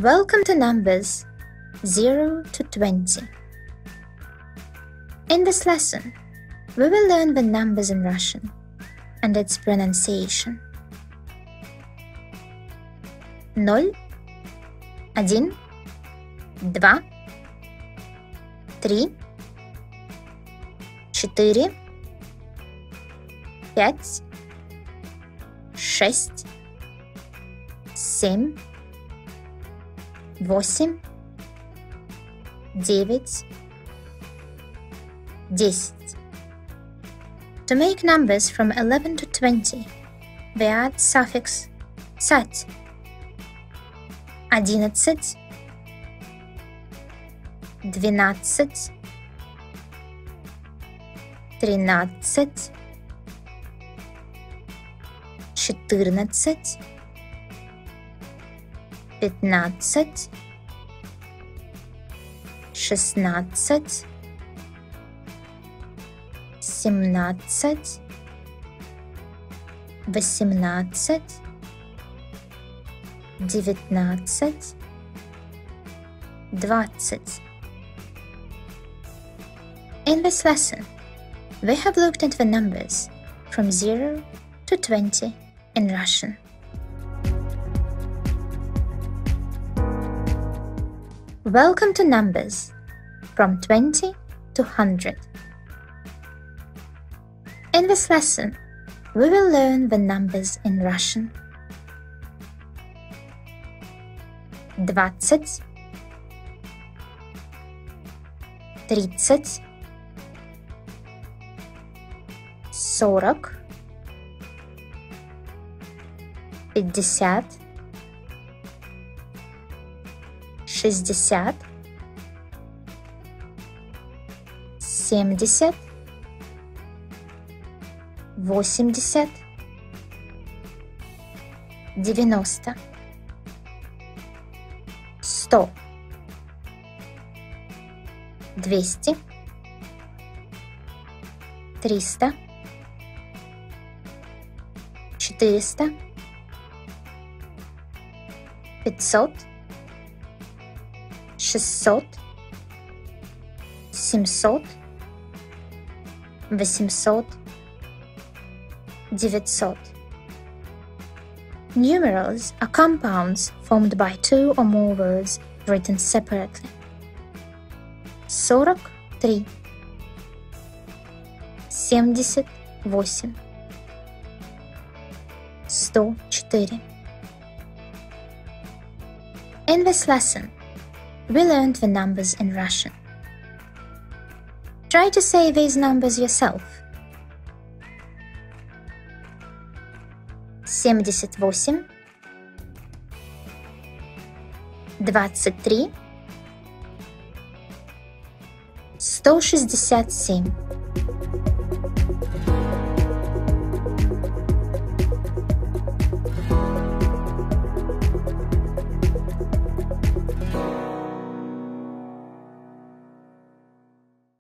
Welcome to numbers 0 to 20. In this lesson, we will learn the numbers in Russian and its pronunciation. 0, 1, 2, 3, 4, 5, 6, 7, 8, 9, 10. To make numbers from 11 to 20, we add suffix sat. 11, 12, 13, 14, 15, 16, 17, 18, 19, 20. In this lesson, we have looked at the numbers from 0 to 20 in Russian. Welcome to numbers from 20 to 100. In this lesson, we will learn the numbers in Russian. 20, 30, 40, 50, 60, 70, 80, 90, 100, 200, 300, 400, 500, 600, 700, 800, 900. Numerals are compounds formed by two or more words written separately. 43, 78, 104. In this lesson, we learned the numbers in Russian. Try to say these numbers yourself. 78, 23, 167.